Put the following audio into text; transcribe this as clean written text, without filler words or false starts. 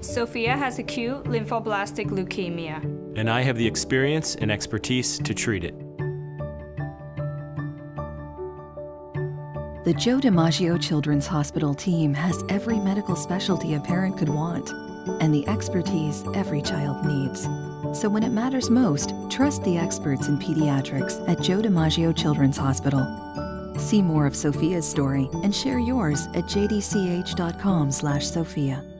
Sophia has acute lymphoblastic leukemia. And I have the experience and expertise to treat it. The Joe DiMaggio Children's Hospital team has every medical specialty a parent could want and the expertise every child needs. So when it matters most, trust the experts in pediatrics at Joe DiMaggio Children's Hospital. See more of Sophia's story and share yours at jdch.com/Sophia.